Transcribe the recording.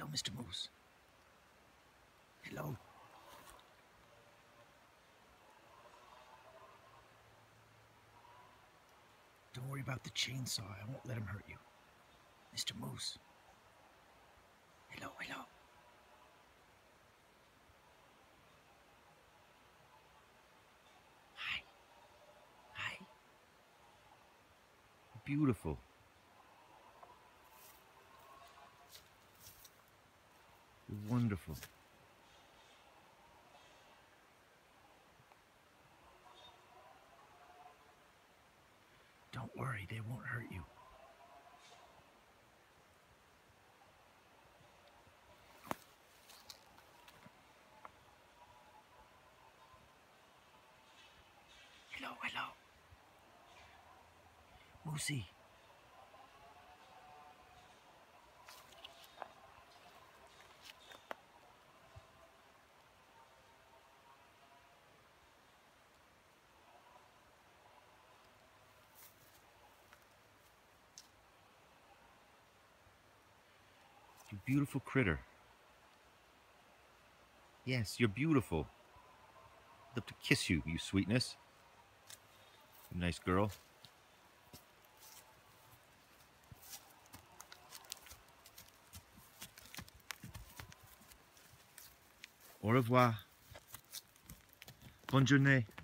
Hello, Mr. Moose. Hello. Don't worry about the chainsaw. I won't let him hurt you. Mr. Moose. Hello, hello. Hi. Hi. Beautiful. You're wonderful. Don't worry, they won't hurt you. Hello, hello. Moosey. You beautiful critter. Yes, you're beautiful. I'd love to kiss you, you sweetness. You nice girl. Au revoir. Bonne journée.